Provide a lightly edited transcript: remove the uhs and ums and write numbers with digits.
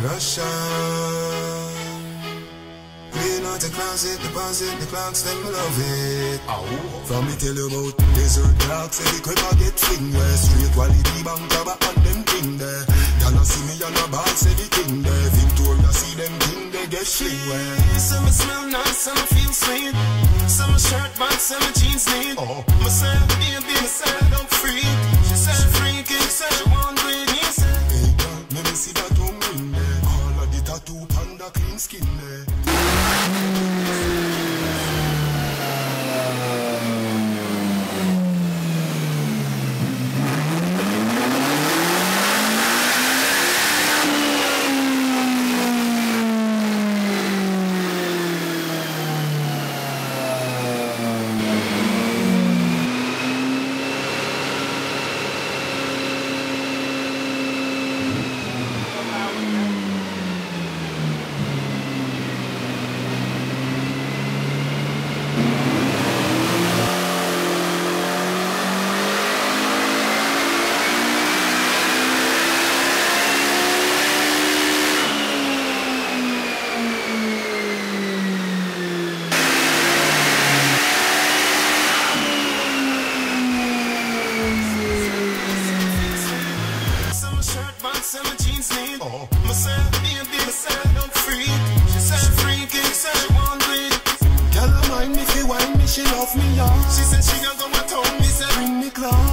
Russian. Clean out the closet, deposit the clocks, then we love it. From me tell you about desert clocks, every quicker get finger. Straight quality bank cover on them thing there. Y'all see me on the box, everything there. Victoria see them thing, they get sling where. Some smell nice, some feel sweet. Some shirt box, some jeans neat. Myself, baby, myself, don't freak. She said freaky, she said she want great, he said. Hey girl, let me see that tongue ring there. All of the tattoo panda clean skin there. Some jeans neat. Myself, baby, myself, don't freak. She said she freaky, she said she want great. Girl, I mind me if you whine me, she love me, y'all. She said she gonna go and told me, said bring me close.